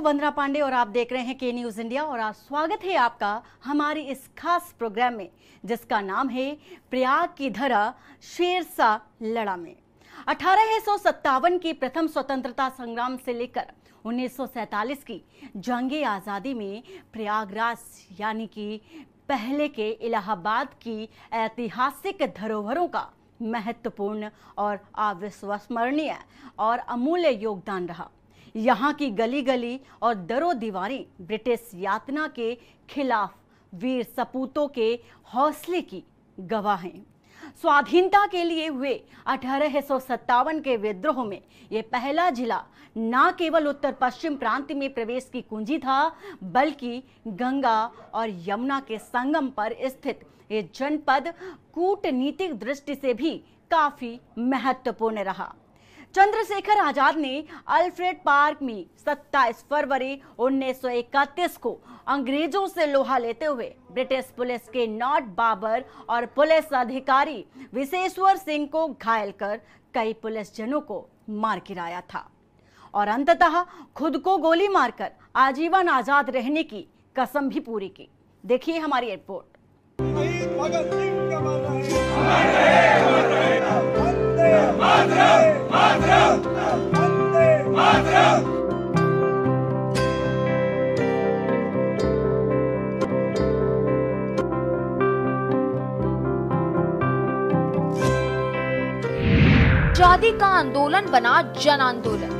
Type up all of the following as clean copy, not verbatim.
वंदना पांडे और आप देख रहे हैं के न्यूज इंडिया और आज स्वागत है आपका हमारी इस खास प्रोग्राम में जिसका नाम है प्रयाग की धरा शेरशाह लड़ा में। 1857 की प्रथम स्वतंत्रता संग्राम से लेकर 1947 की जंगे आज़ादी में प्रयागराज यानी कि पहले के इलाहाबाद की ऐतिहासिक धरोहरों का महत्वपूर्ण और अविस्मरणीय और अमूल्य योगदान रहा। यहाँ की गली गली और दरो दीवारें ब्रिटिश यातना के खिलाफ वीर सपूतों के हौसले की गवाह हैं। स्वाधीनता के लिए हुए 1857 के विद्रोह में ये पहला जिला न केवल उत्तर पश्चिम प्रांत में प्रवेश की कुंजी था बल्कि गंगा और यमुना के संगम पर स्थित ये जनपद कूटनीतिक दृष्टि से भी काफी महत्वपूर्ण रहा। चंद्रशेखर आजाद ने अल्फ्रेड पार्क में 27 फरवरी 1931 को अंग्रेजों से लोहा लेते हुए ब्रिटिश पुलिस के नॉट बाबर और पुलिस अधिकारी विशेश्वर सिंह को घायल कर कई पुलिसजनों को मार गिराया था और अंततः खुद को गोली मारकर आजीवन आजाद रहने की कसम भी पूरी की। देखिए हमारी रिपोर्ट। आजादी का आंदोलन बना जन आंदोलन।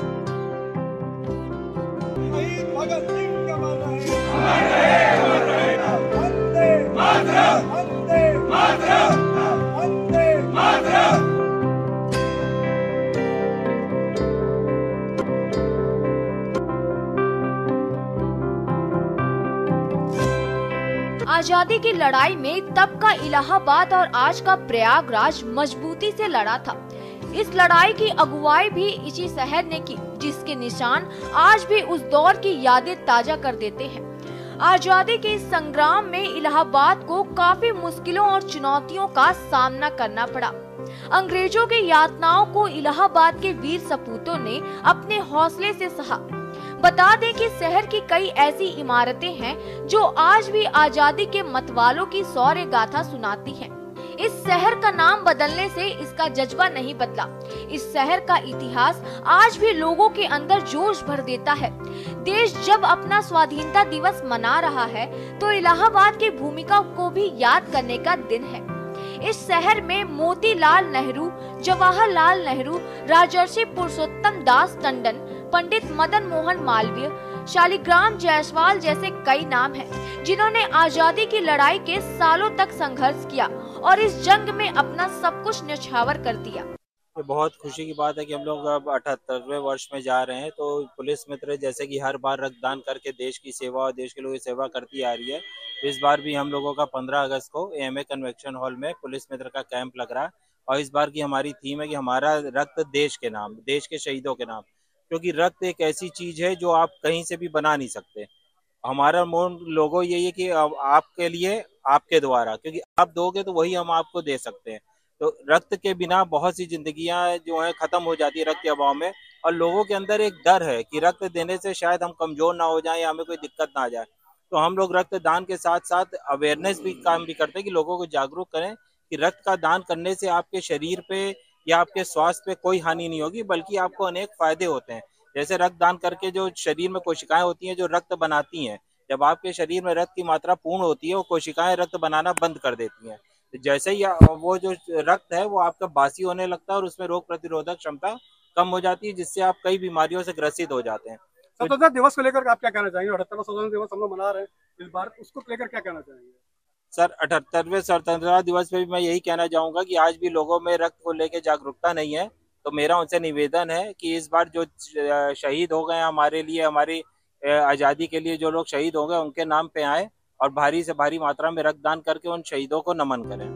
आजादी की लड़ाई में तब का इलाहाबाद और आज का प्रयागराज मजबूती से लड़ा था। इस लड़ाई की अगुवाई भी इसी शहर ने की, जिसके निशान आज भी उस दौर की यादें ताजा कर देते हैं। आजादी के इस संग्राम में इलाहाबाद को काफी मुश्किलों और चुनौतियों का सामना करना पड़ा। अंग्रेजों की यातनाओं को इलाहाबाद के वीर सपूतों ने अपने हौसले से सहा। बता दें कि शहर की कई ऐसी इमारतें हैं जो आज भी आजादी के मतवालों की शौर्य गाथा सुनाती हैं। इस शहर का नाम बदलने से इसका जज्बा नहीं बदला। इस शहर का इतिहास आज भी लोगों के अंदर जोश भर देता है। देश जब अपना स्वाधीनता दिवस मना रहा है तो इलाहाबाद की भूमिका को भी याद करने का दिन है। इस शहर में मोतीलाल नेहरू, जवाहरलाल नेहरू, राजर्षि पुरुषोत्तम दास टंडन, पंडित मदन मोहन मालवीय, शालिग्राम जायसवाल जैसे कई नाम हैं, जिन्होंने आजादी की लड़ाई के सालों तक संघर्ष किया और इस जंग में अपना सब कुछ न्यौछावर कर दिया। बहुत खुशी की बात है कि हम लोग अब 78वें वर्ष में जा रहे हैं। तो पुलिस मित्र जैसे कि हर बार रक्तदान करके देश की सेवा और देश के लोगों की सेवा करती आ रही है, इस बार भी हम लोगों का 15 अगस्त को AMA कन्वेंशन हॉल में पुलिस मित्र का कैंप लग रहा है और इस बार की हमारी थीम है कि हमारा रक्त देश के नाम, देश के शहीदों के नाम, क्योंकि रक्त एक ऐसी चीज है जो आप कहीं से भी बना नहीं सकते। हमारा मोन लोगो यही है कि आपके लिए, आपके द्वारा, क्योंकि आप दोगे तो वही हम आपको दे सकते हैं। तो रक्त के बिना बहुत सी जिंदगियां जो है खत्म हो जाती है रक्त के अभाव में, और लोगों के अंदर एक डर है कि रक्त देने से शायद हम कमजोर ना हो जाएं या हमें कोई दिक्कत ना आ जाए। तो हम लोग रक्तदान के साथ साथ अवेयरनेस भी काम भी करते हैं कि लोगों को जागरूक करें कि रक्त का दान करने से आपके शरीर पे या आपके स्वास्थ्य पे कोई हानि नहीं होगी, बल्कि आपको अनेक फायदे होते हैं। जैसे रक्तदान करके जो शरीर में कोशिकाएं होती हैं जो रक्त बनाती हैं, जब आपके शरीर में रक्त की मात्रा पूर्ण होती है वो कोशिकाएं रक्त बनाना बंद कर देती हैं। जैसे ही वो जो रक्त है वो आपका बासी होने लगता है और उसमें रोग प्रतिरोधक क्षमता कम हो जाती है, जिससे आप कई बीमारियों से ग्रसित हो जाते हैं। स्वतंत्रता दिवस को लेकर आप क्या कहना चाहेंगे? 78वां स्वतंत्रता दिवस हम लोग मना रहे हैं इस बार, उसको लेकर क्या कहना चाहेंगे? सर, 78वें स्वतंत्रता दिवस पे भी मैं यही कहना चाहूंगा कि आज भी लोगों में रक्त को लेकर जागरूकता नहीं है। तो मेरा उनसे निवेदन है कि इस बार जो शहीद हो गए हमारे लिए, हमारी आजादी के लिए जो लोग शहीद हो गए, उनके नाम पे आए और भारी से भारी मात्रा में रक्तदान करके उन शहीदों को नमन करें।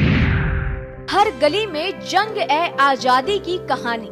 हर गली में जंग ए आजादी की कहानी।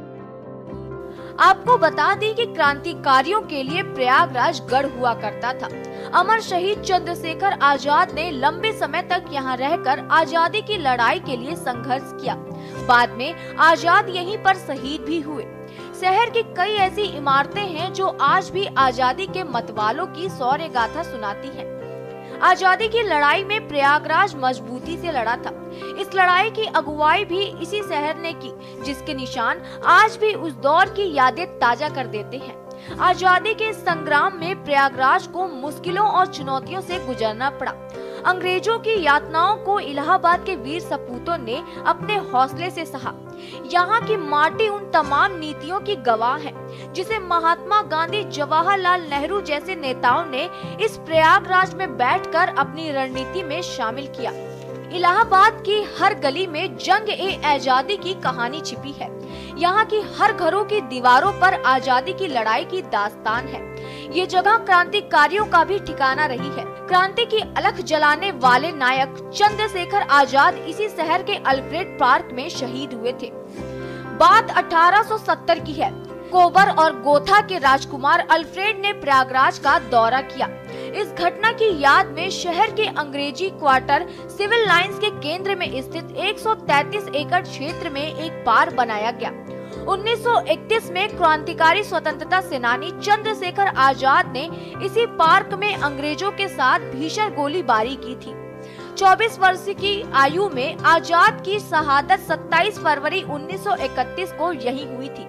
आपको बता दें कि क्रांतिकारियों के लिए प्रयागराज गढ़ हुआ करता था। अमर शहीद चंद्रशेखर आजाद ने लंबे समय तक यहाँ रहकर आजादी की लड़ाई के लिए संघर्ष किया। बाद में आजाद यहीं पर शहीद भी हुए। शहर की कई ऐसी इमारतें हैं जो आज भी आजादी के मतवालों की शौर्य गाथा सुनाती हैं। आजादी की लड़ाई में प्रयागराज मजबूती से लड़ा था। इस लड़ाई की अगुवाई भी इसी शहर ने की, जिसके निशान आज भी उस दौर की यादें ताजा कर देते हैं। आजादी के संग्राम में प्रयागराज को मुश्किलों और चुनौतियों से गुजरना पड़ा। अंग्रेजों की यातनाओं को इलाहाबाद के वीर सपूतों ने अपने हौसले से सहा। यहाँ की माटी उन तमाम नीतियों की गवाह है जिसे महात्मा गांधी, जवाहरलाल नेहरू जैसे नेताओं ने इस प्रयागराज में बैठकर अपनी रणनीति में शामिल किया। इलाहाबाद की हर गली में जंग-ए-आजादी की कहानी छिपी है। यहाँ की हर घरों की दीवारों पर आजादी की लड़ाई की दास्तान है। ये जगह क्रांतिकारियों का भी ठिकाना रही है। क्रांति की अलख जलाने वाले नायक चंद्रशेखर आजाद इसी शहर के अल्फ्रेड पार्क में शहीद हुए थे। बात 1870 की है। कोबर और गोथा के राजकुमार अल्फ्रेड ने प्रयागराज का दौरा किया। इस घटना की याद में शहर के अंग्रेजी क्वार्टर सिविल लाइंस के केंद्र में स्थित 133 एकड़ क्षेत्र में एक पार्क बनाया गया। 1931 में क्रांतिकारी स्वतंत्रता सेनानी चंद्रशेखर आजाद ने इसी पार्क में अंग्रेजों के साथ भीषण गोलीबारी की थी। 24 वर्ष की आयु में आजाद की शहादत 27 फरवरी 1931 को यही हुई थी।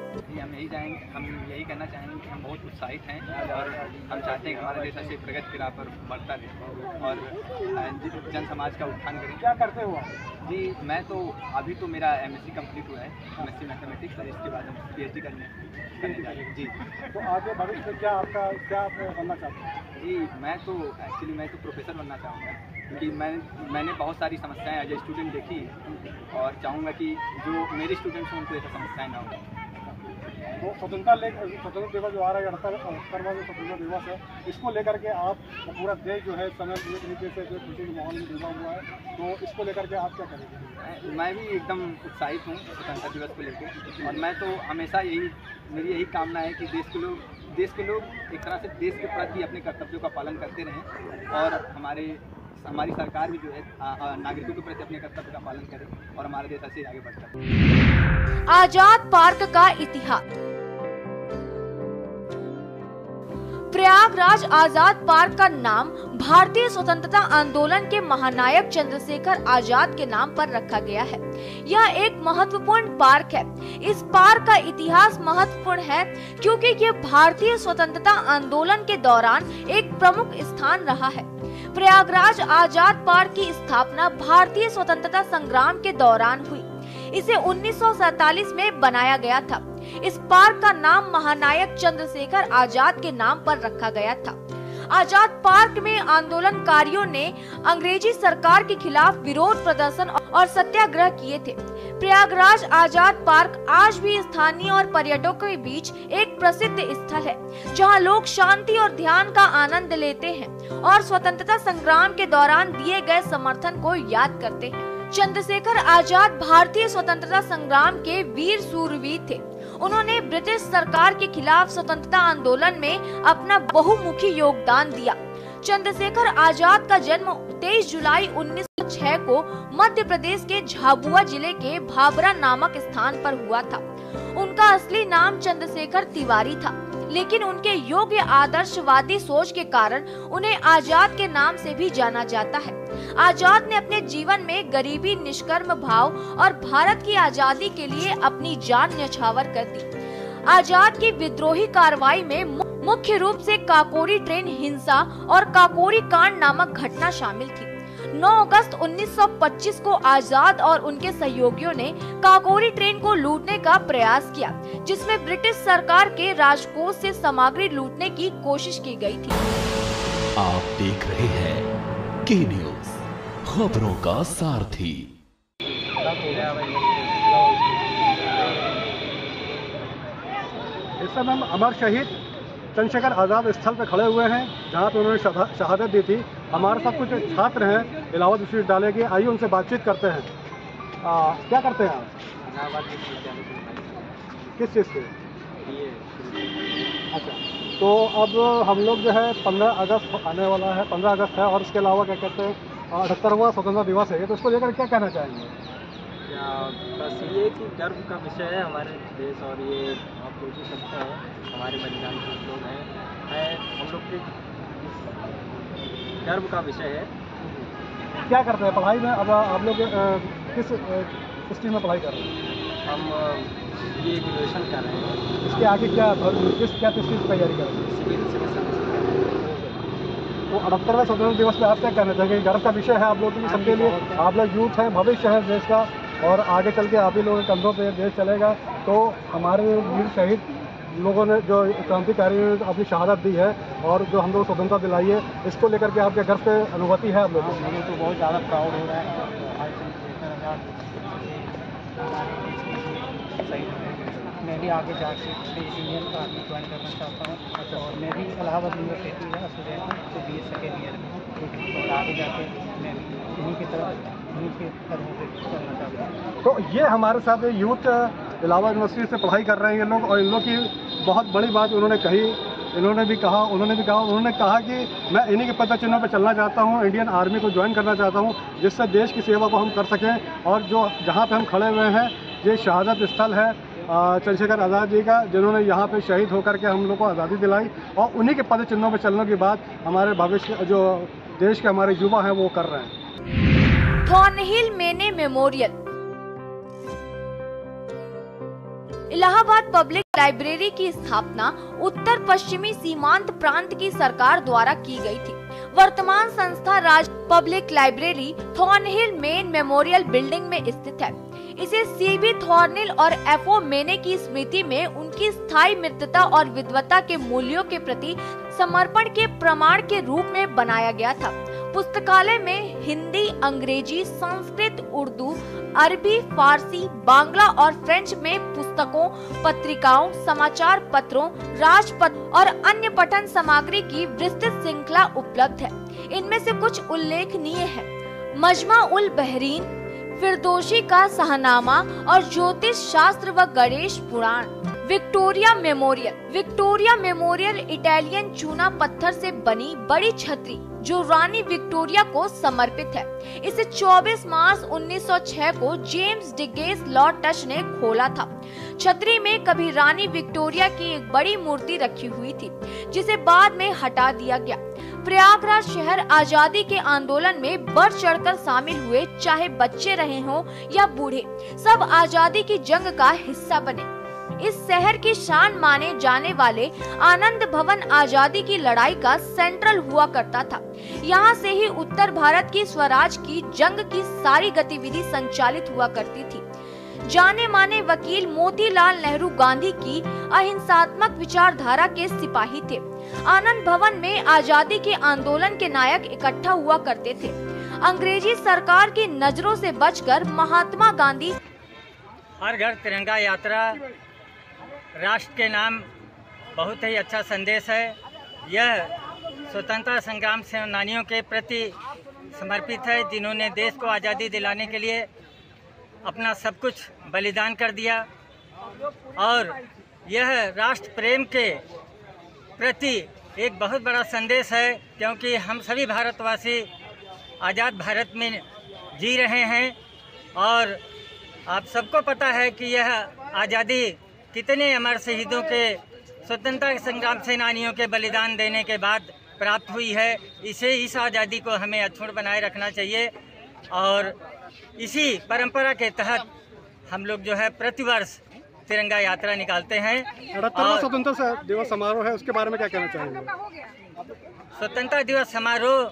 हम यही कहना चाहेंगे कि हम बहुत उत्साहित हैं और हम चाहते हैं कि हमारा देश ऐसे प्रगति की राह पर बढ़ता रहे और जन समाज का उत्थान करें। क्या करते हो आप? जी मैं तो अभी तो मेरा MSc कंप्लीट हुआ है, MSc मैथमेटिक्स, और इसके बाद हम PhD करने जा रहे हैं। जी तो आगे भविष्य में क्या आप बनना चाहते हैं? जी मैं तो प्रोफेसर बनना चाहूँगा, क्योंकि मैंने बहुत सारी समस्याएं एज ए स्टूडेंट देखी और चाहूँगा कि जो मेरे स्टूडेंट्स हैं उनको ऐसा समस्याएं ना हो। तो स्वतंत्रता दिवस जो आ रहा है, 78वां स्वतंत्रता दिवस है, इसको लेकर के आप पूरा देश जो है समय पूरे तरीके से जो खुशी के माहौल में डूबा हुआ है, तो इसको लेकर के आप क्या करेंगे? मैं भी एकदम उत्साहित हूँ स्वतंत्रता दिवस को लेकर, और मैं तो हमेशा मेरी यही कामना है कि देश के लोग एक तरह से देश के प्रति अपने कर्तव्यों का पालन करते रहें और हमारी सरकार भी जो है नागरिकों के प्रति अपने कर्तव्य का पालन करे और हमारा देश ऐसे आगे बढ़ता है। आजाद पार्क का इतिहास। प्रयागराज आजाद पार्क का नाम भारतीय स्वतंत्रता आंदोलन के महानायक चंद्रशेखर आजाद के नाम पर रखा गया है। यह एक महत्वपूर्ण पार्क है। इस पार्क का इतिहास महत्वपूर्ण है क्योंकि यह भारतीय स्वतंत्रता आंदोलन के दौरान एक प्रमुख स्थान रहा है। प्रयागराज आजाद पार्क की स्थापना भारतीय स्वतंत्रता संग्राम के दौरान हुई। इसे 1947 में बनाया गया था। इस पार्क का नाम महानायक चंद्रशेखर आजाद के नाम पर रखा गया था। आजाद पार्क में आंदोलनकारियों ने अंग्रेजी सरकार के खिलाफ विरोध प्रदर्शन और सत्याग्रह किए थे। प्रयागराज आजाद पार्क आज भी स्थानीय और पर्यटकों के बीच एक प्रसिद्ध स्थल है, जहां लोग शांति और ध्यान का आनंद लेते हैं और स्वतंत्रता संग्राम के दौरान दिए गए समर्थन को याद करते हैं। चंद्रशेखर आजाद भारतीय स्वतंत्रता संग्राम के वीर सूरवीर थे। उन्होंने ब्रिटिश सरकार के खिलाफ स्वतंत्रता आंदोलन में अपना बहुमुखी योगदान दिया। चंद्रशेखर आजाद का जन्म 23 जुलाई 1906 को मध्य प्रदेश के झाबुआ जिले के भाबरा नामक स्थान पर हुआ था। उनका असली नाम चंद्रशेखर तिवारी था, लेकिन उनके योग्य आदर्शवादी सोच के कारण उन्हें आजाद के नाम से भी जाना जाता है। आजाद ने अपने जीवन में गरीबी, निष्कर्म भाव और भारत की आजादी के लिए अपनी जान न्यौछावर कर दी। आजाद की विद्रोही कार्रवाई में मुख्य रूप से काकोरी ट्रेन हिंसा और काकोरी कांड नामक घटना शामिल थी। 9 अगस्त 1925 को आजाद और उनके सहयोगियों ने काकोरी ट्रेन को लूटने का प्रयास किया, जिसमें ब्रिटिश सरकार के राजकोष से सामग्री लूटने की कोशिश की गई थी। आप देख रहे हैं के न्यूज़, खबरों का सारथी। इस समय हम अमर शहीद चंद्रशेखर आज़ाद स्थल पर खड़े हुए हैं, जहां पर उन्होंने शहादत दी थी। हमारे साथ कुछ छात्र हैं इलाहाबाद विश्वविद्यालय के, आइए उनसे बातचीत करते हैं। क्या करते हैं आप? इलाहाबाद विश्वविद्यालय। किस चीज़ से? अच्छा, तो अब हम लोग जो है 15 अगस्त आने वाला है, 15 अगस्त है, और इसके अलावा क्या कहते हैं 78वां स्वतंत्रता दिवस है, तो इसको लेकर क्या कहना चाहेंगे? बस ये कि गर्व का विषय है हमारे देश, और ये जो भी सब है हमारे बलिदान के लोग हैं हम लोग के गर्व का विषय है। क्या करते हैं पढ़ाई में? अब आप लोग किस स्ट्रीम में पढ़ाई कर रहे हैं? हम ये ग्रेजुएशन कर रहे हैं। इसके आगे क्या किस चीज़ की तैयारी कर रहे हैं? Civil service. तो 78वें स्वतंत्रता दिवस में आप क्या कहना चाहेंगे? गर्व का विषय है आप लोगों के सबके लिए। आप लोग यूथ हैं, भविष्य है देश का, और आगे चल के आप ही लोगों के कंधों पे देश चलेगा। तो हमारे वीर शहीद लोगों ने जो क्रांतिकारी ने अपनी शहादत दी है और जो हम लोग स्वतंत्रता दिलाई है, इसको लेकर के आपके गर्व से अनुभूति है आप लोगों को? मुझे तो बहुत ज़्यादा प्राउड हो रहा है। मैं भी आगे जाके इंडियन आर्मी ज्वाइन करना चाहता हूँ। और मैं भी इलाहाबाद यूनिवर्सिटी का स्टूडेंट हूँ, तो BA सेकेंड ईयर में, और आगे जाके मैं भी उन्हीं की तरफ कदमों पे चलना चाहता हूँ। तो ये हमारे साथ यूथ इलाहाबाद यूनिवर्सिटी से पढ़ाई कर रहे हैं ये लोग, और इन लोग की बहुत बड़ी बात उन्होंने कही। उन्होंने कहा कि मैं इन्हीं के पद चिन्हों पर चलना चाहता हूँ, इंडियन आर्मी को ज्वाइन करना चाहता हूँ, जिससे देश की सेवा को हम कर सकें। और जो जहाँ पे हम खड़े हुए हैं ये शहादत स्थल है चंद्रशेखर आज़ाद जी का, जिन्होंने यहाँ पे शहीद होकर के हम लोग को आज़ादी दिलाई, और उन्हीं के पद चिन्हों पर चलने की बात हमारे भविष्य जो देश के हमारे युवा हैं वो कर रहे हैं। थॉर्नहिल मेने मेमोरियल इलाहाबाद पब्लिक लाइब्रेरी की स्थापना उत्तर पश्चिमी सीमांत प्रांत की सरकार द्वारा की गई थी। वर्तमान संस्था राज्य public library Thornhill Mayne Memorial Building में स्थित है। इसे CB थॉर्नहिल और FO मेने की स्मृति में उनकी स्थायी मित्रता और विद्वता के मूल्यों के प्रति समर्पण के प्रमाण के रूप में बनाया गया था। पुस्तकालय में हिंदी, अंग्रेजी, संस्कृत, उर्दू, अरबी, फारसी, बांग्ला और फ्रेंच में पुस्तकों, पत्रिकाओं, समाचार पत्रों, राजपत्र और अन्य पठन सामग्री की विस्तृत श्रृंखला उपलब्ध है। इनमें से कुछ उल्लेखनीय है: मजमा उल बहरीन, फिरदौसी का शहनामा और ज्योतिष शास्त्र व Ganesh Purana. Victoria Memorial Italian चूना पत्थर से बनी बड़ी छतरी जो रानी विक्टोरिया को समर्पित है। इसे 24 मार्च 1906 को जेम्स डिगेस लॉर्ड टच ने खोला था। छतरी में कभी रानी विक्टोरिया की एक बड़ी मूर्ति रखी हुई थी, जिसे बाद में हटा दिया गया। प्रयागराज शहर आजादी के आंदोलन में बढ़ चढ़कर शामिल हुए, चाहे बच्चे रहे हों या बूढ़े, सब आजादी की जंग का हिस्सा बने। इस शहर की शान माने जाने वाले आनंद भवन आजादी की लड़ाई का सेंट्रल हुआ करता था। यहाँ से ही उत्तर भारत की स्वराज की जंग की सारी गतिविधि संचालित हुआ करती थी। जाने माने वकील मोतीलाल नेहरू गांधी की अहिंसात्मक विचारधारा के सिपाही थे। आनंद भवन में आजादी के आंदोलन के नायक इकट्ठा हुआ करते थे। अंग्रेजी सरकार की नजरों से बचकर महात्मा गांधी हर घर तिरंगा यात्रा राष्ट्र के नाम बहुत ही अच्छा संदेश है। यह स्वतंत्रता संग्राम सेनानियों के प्रति समर्पित है, जिन्होंने देश को आज़ादी दिलाने के लिए अपना सब कुछ बलिदान कर दिया। और यह राष्ट्र प्रेम के प्रति एक बहुत बड़ा संदेश है, क्योंकि हम सभी भारतवासी आज़ाद भारत में जी रहे हैं। और आप सबको पता है कि यह आज़ादी कितने अमर शहीदों के स्वतंत्रता संग्राम सेनानियों के बलिदान देने के बाद प्राप्त हुई है। इस आज़ादी को हमें अक्षुण्ण बनाए रखना चाहिए। और इसी परंपरा के तहत हम लोग जो है प्रतिवर्ष तिरंगा यात्रा निकालते हैं। 78वां स्वतंत्रता दिवस समारोह है, उसके बारे में क्या कहना चाहेंगे? स्वतंत्रता दिवस समारोह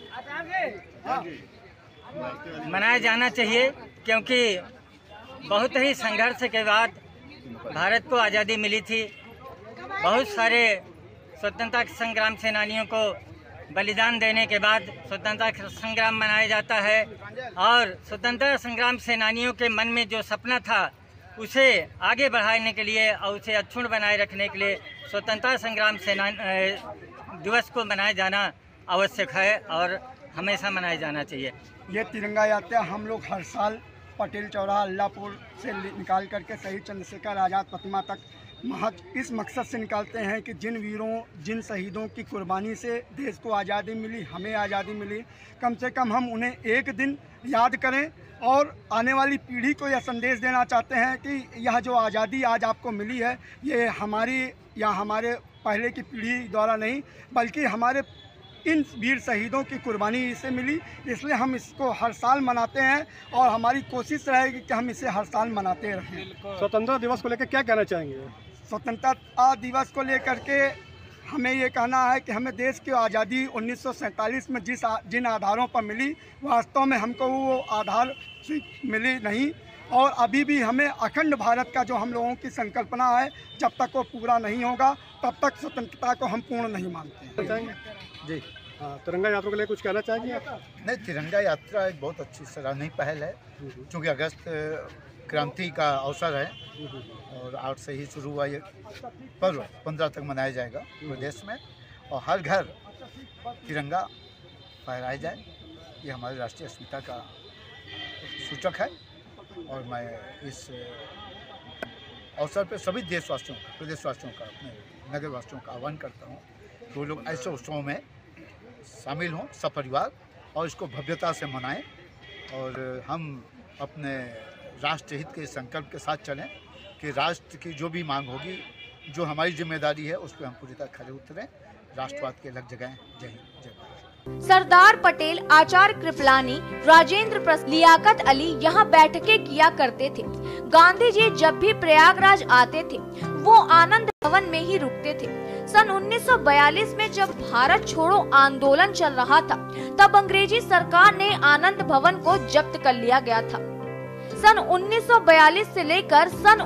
मनाया जाना चाहिए, क्योंकि बहुत ही संघर्ष के बाद भारत को आज़ादी मिली थी। बहुत सारे स्वतंत्रता संग्राम सेनानियों को बलिदान देने के बाद स्वतंत्रता संग्राम मनाया जाता है। और स्वतंत्रता संग्राम सेनानियों के मन में जो सपना था उसे आगे बढ़ाने के लिए और उसे अक्षुण्ण बनाए रखने के लिए स्वतंत्रता संग्राम दिवस को मनाया जाना आवश्यक है और हमेशा मनाया जाना चाहिए। ये तिरंगा यात्रा हम लोग हर साल पटेल चौराहा अल्लाहपुर से निकाल करके शहीद चंद्रशेखर आज़ाद प्रतिमा तक इस मकसद से निकालते हैं कि जिन वीरों, जिन शहीदों की कुर्बानी से देश को आज़ादी मिली, हमें आज़ादी मिली, कम से कम हम उन्हें एक दिन याद करें और आने वाली पीढ़ी को यह संदेश देना चाहते हैं कि यह जो आज़ादी आज आपको मिली है, ये हमारी या हमारे पहले की पीढ़ी द्वारा नहीं, बल्कि हमारे इन वीर शहीदों की कुर्बानी से मिली। इसलिए हम इसको हर साल मनाते हैं और हमारी कोशिश रहेगी कि हम इसे हर साल मनाते रहें। स्वतंत्रता दिवस को लेकर क्या कहना चाहेंगे? स्वतंत्रता दिवस को लेकर के हमें ये कहना है कि हमें देश की आज़ादी 1947 में जिन आधारों पर मिली, वास्तव में हमको वो आधार मिली नहीं, और अभी भी हमें अखंड भारत का जो हम लोगों की संकल्पना है, जब तक वो पूरा नहीं होगा तब तक स्वतंत्रता को हम पूर्ण नहीं मानते हैं। जी हाँ, तिरंगा यात्रा के लिए कुछ कहना चाहेंगे आप? नहीं, तिरंगा यात्रा एक बहुत अच्छी सराहनीय पहल है, क्योंकि अगस्त क्रांति का अवसर है और 8 से ही शुरू हुआ ये पर्व 15 तक मनाया जाएगा पूरे देश में, और हर घर तिरंगा फहराया जाए। ये हमारी राष्ट्रीय अस्मिता का सूचक है, और मैं इस अवसर पर सभी देशवासियों, प्रदेशवासियों का, अपने नगरवासियों का आह्वान करता हूँ कि वो लोग ऐसे उत्सवों में शामिल हों सपरिवार और इसको भव्यता से मनाएं, और हम अपने राष्ट्र हित के संकल्प के साथ चलें कि राष्ट्र की जो भी मांग होगी, जो हमारी जिम्मेदारी है, उस पर हम पूरी तरह खरे उतरें, राष्ट्रवाद के अलग जगह। जय हिंद, जय भारत। सरदार पटेल, आचार्य कृपलानी, राजेंद्र प्रसाद, लियाकत अली यहाँ बैठकें किया करते थे। गांधी जी जब भी प्रयागराज आते थे वो आनंद भवन में ही रुकते थे। सन 1942 में जब भारत छोड़ो आंदोलन चल रहा था, तब अंग्रेजी सरकार ने आनंद भवन को जब्त कर लिया गया था। सन 1942 से लेकर सन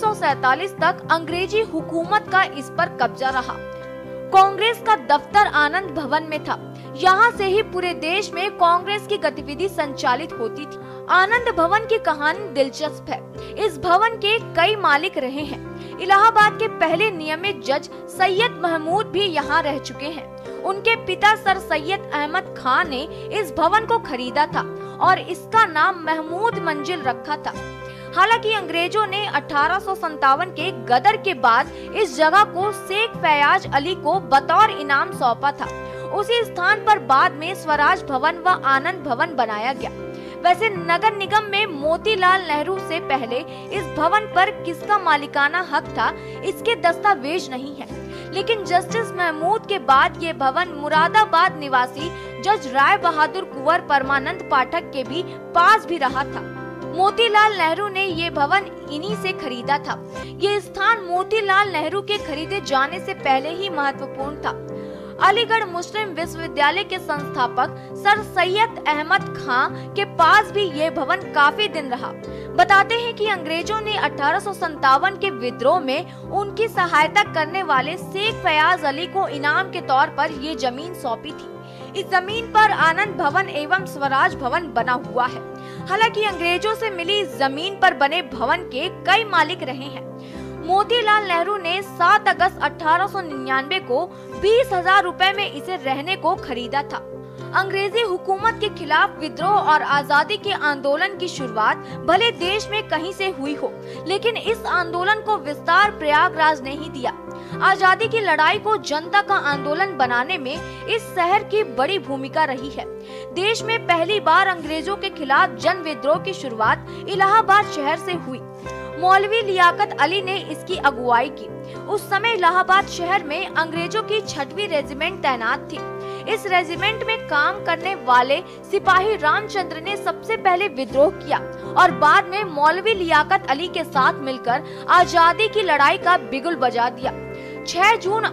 1947 तक अंग्रेजी हुकूमत का इस पर कब्जा रहा। कांग्रेस का दफ्तर आनंद भवन में था। यहाँ से ही पूरे देश में कांग्रेस की गतिविधि संचालित होती थी। आनंद भवन की कहानी दिलचस्प है। इस भवन के कई मालिक रहे हैं। इलाहाबाद के पहले नियमित जज सैयद महमूद भी यहाँ रह चुके हैं। उनके पिता सर सैयद अहमद खान ने इस भवन को खरीदा था और इसका नाम महमूद मंजिल रखा था। हालांकि अंग्रेजों ने 1857 के गदर के बाद इस जगह को शेख फयाज अली को बतौर इनाम सौंपा था। उसी स्थान पर बाद में स्वराज भवन व आनंद भवन बनाया गया। वैसे नगर निगम में मोतीलाल नेहरू से पहले इस भवन पर किसका मालिकाना हक था, इसके दस्तावेज नहीं है, लेकिन जस्टिस महमूद के बाद ये भवन मुरादाबाद निवासी जज राय बहादुर कुंवर परमानंद पाठक के भी पास भी रहा था। मोतीलाल नेहरू ने ये भवन इन्हीं से खरीदा था। ये स्थान मोतीलाल नेहरू के खरीदे जाने से पहले ही महत्वपूर्ण था। अलीगढ़ मुस्लिम विश्वविद्यालय के संस्थापक सर सैयद अहमद खान के पास भी ये भवन काफी दिन रहा। बताते हैं कि अंग्रेजों ने 1857 के विद्रोह में उनकी सहायता करने वाले शेख फयाज अली को इनाम के तौर पर ये जमीन सौंपी थी। इस जमीन पर आनंद भवन एवं स्वराज भवन बना हुआ है। हालांकि अंग्रेजों से मिली इस जमीन पर बने भवन के कई मालिक रहे हैं। मोतीलाल नेहरू ने 7 अगस्त 1899 को 20,000 रुपए में इसे रहने को खरीदा था। अंग्रेजी हुकूमत के खिलाफ विद्रोह और आजादी के आंदोलन की शुरुआत भले देश में कहीं से हुई हो, लेकिन इस आंदोलन को विस्तार प्रयागराज ने ही दिया। आजादी की लड़ाई को जनता का आंदोलन बनाने में इस शहर की बड़ी भूमिका रही है। देश में पहली बार अंग्रेजों के खिलाफ जन विद्रोह की शुरुआत इलाहाबाद शहर से हुई। मौलवी लियाकत अली ने इसकी अगुवाई की। उस समय इलाहाबाद शहर में अंग्रेजों की 6वीं रेजिमेंट तैनात थी। इस रेजिमेंट में काम करने वाले सिपाही रामचंद्र ने सबसे पहले विद्रोह किया और बाद में मौलवी लियाकत अली के साथ मिलकर आजादी की लड़ाई का बिगुल बजा दिया। 6 जून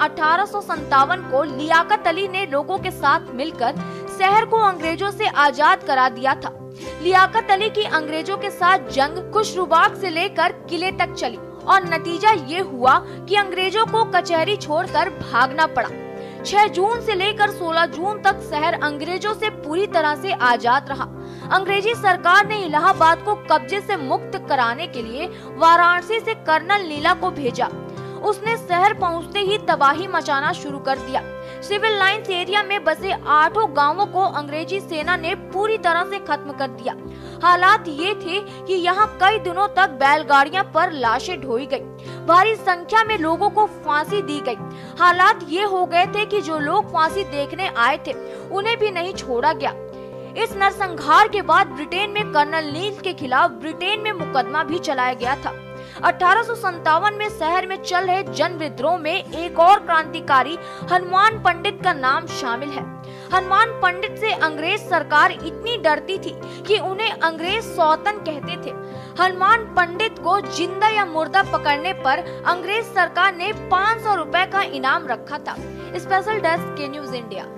1857 को लियाकत अली ने लोगों के साथ मिलकर शहर को अंग्रेजों से आजाद करा दिया था। लियाकत अली की अंग्रेजों के साथ जंग खुशरूबाग से लेकर किले तक चली और नतीजा ये हुआ कि अंग्रेजों को कचहरी छोड़कर भागना पड़ा। 6 जून से लेकर 16 जून तक शहर अंग्रेजों से पूरी तरह से आजाद रहा। अंग्रेजी सरकार ने इलाहाबाद को कब्जे से मुक्त कराने के लिए वाराणसी से कर्नल नीला को भेजा। उसने शहर पहुंचते ही तबाही मचाना शुरू कर दिया। सिविल लाइंस एरिया में बसे 8 गांवों को अंग्रेजी सेना ने पूरी तरह से खत्म कर दिया। हालात ये थे कि यहाँ कई दिनों तक बैलगाड़ियां पर लाशें ढोई गई, भारी संख्या में लोगों को फांसी दी गई। हालात ये हो गए थे कि जो लोग फांसी देखने आए थे उन्हें भी नहीं छोड़ा गया। इस नरसंहार के बाद ब्रिटेन में कर्नल नील के खिलाफ ब्रिटेन में मुकदमा भी चलाया गया था। 1857 में शहर में चल रहे जन विद्रोह में एक और क्रांतिकारी हनुमान पंडित का नाम शामिल है। हनुमान पंडित से अंग्रेज सरकार इतनी डरती थी कि उन्हें अंग्रेज सौतन कहते थे। हनुमान पंडित को जिंदा या मुर्दा पकड़ने पर अंग्रेज सरकार ने 500 रुपए का इनाम रखा था। स्पेशल डेस्क के न्यूज इंडिया।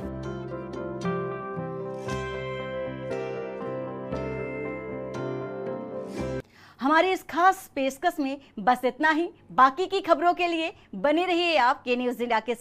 हमारी इस खास पेशकश में बस इतना ही। बाकी की खबरों के लिए बने रहिए आप के न्यूज इंडिया के